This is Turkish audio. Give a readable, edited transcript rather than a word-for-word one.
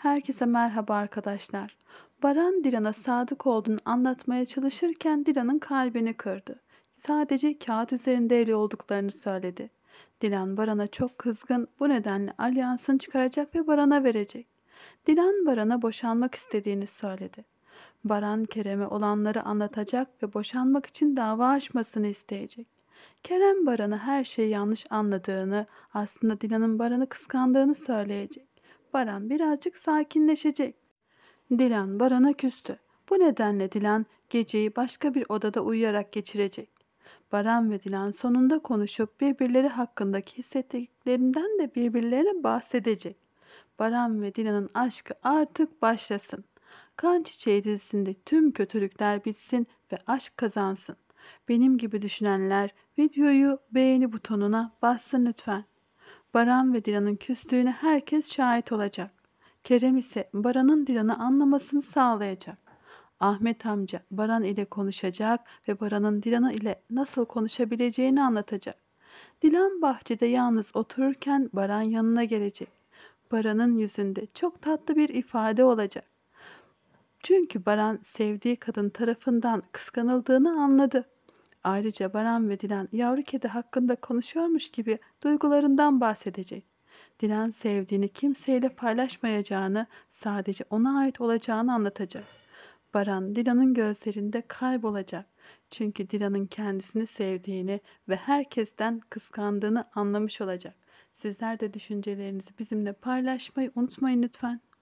Herkese merhaba arkadaşlar. Baran Dilan'a sadık olduğunu anlatmaya çalışırken Dilan'ın kalbini kırdı. Sadece kağıt üzerinde eli olduklarını söyledi. Dilan Baran'a çok kızgın, bu nedenle alyansını çıkaracak ve Baran'a verecek. Dilan Baran'a boşanmak istediğini söyledi. Baran Kerem'e olanları anlatacak ve boşanmak için dava açmasını isteyecek. Kerem Baran'a her şeyi yanlış anladığını, aslında Dilan'ın Baran'ı kıskandığını söyleyecek. Baran birazcık sakinleşecek. Dilan Baran'a küstü. Bu nedenle Dilan geceyi başka bir odada uyuyarak geçirecek. Baran ve Dilan sonunda konuşup birbirleri hakkındaki hissettiklerinden de birbirlerine bahsedecek. Baran ve Dilan'ın aşkı artık başlasın. Kan Çiçeği dizisinde tüm kötülükler bitsin ve aşk kazansın. Benim gibi düşünenler videoyu beğeni butonuna bassın lütfen. Baran ve Dilan'ın küstüğüne herkes şahit olacak. Kerem ise Baran'ın Dilan'ı anlamasını sağlayacak. Ahmet amca Baran ile konuşacak ve Baran'ın Dilan ile nasıl konuşabileceğini anlatacak. Dilan bahçede yalnız otururken Baran yanına gelecek. Baran'ın yüzünde çok tatlı bir ifade olacak. Çünkü Baran sevdiği kadın tarafından kıskanıldığını anladı. Ayrıca Baran ve Dilan yavru kedi hakkında konuşuyormuş gibi duygularından bahsedecek. Dilan sevdiğini kimseyle paylaşmayacağını, sadece ona ait olacağını anlatacak. Baran Dilan'ın gözlerinde kaybolacak. Çünkü Dilan'ın kendisini sevdiğini ve herkesten kıskandığını anlamış olacak. Sizler de düşüncelerinizi bizimle paylaşmayı unutmayın lütfen.